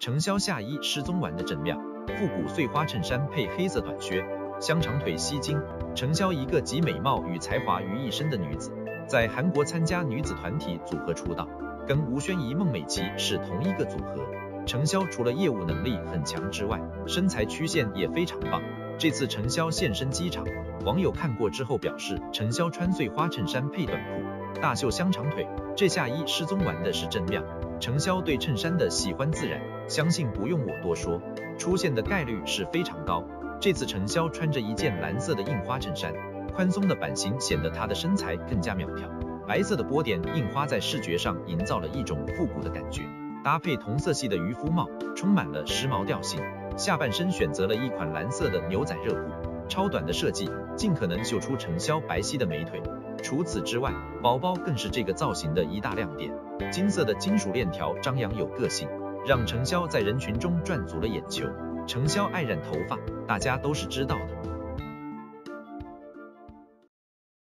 程潇夏衣失踪完的真妙，复古碎花衬衫配黑色短靴，香长腿吸睛。程潇一个集美貌与才华于一身的女子，在韩国参加女子团体组合出道，跟吴宣仪、孟美岐是同一个组合。程潇除了业务能力很强之外，身材曲线也非常棒。这次程潇现身机场，网友看过之后表示，程潇穿碎花衬衫配短裤，大秀香长腿，这夏衣失踪完的是真妙。程潇对衬衫的喜欢自然，相信不用我多说，出现的概率是非常高。这次程潇穿着一件蓝色的印花衬衫，宽松的版型显得她的身材更加苗条，白色的波点印花在视觉上营造了一种复古的感觉，搭配同色系的渔夫帽，充满了时髦调性。下半身选择了一款蓝色的牛仔热裤，超短的设计，尽可能秀出程潇白皙的美腿。除此之外，包包更是这个造型的一大亮点，金色的金属链条张扬有个性，让程潇在人群中赚足了眼球。程潇爱染头发，大家都是知道的。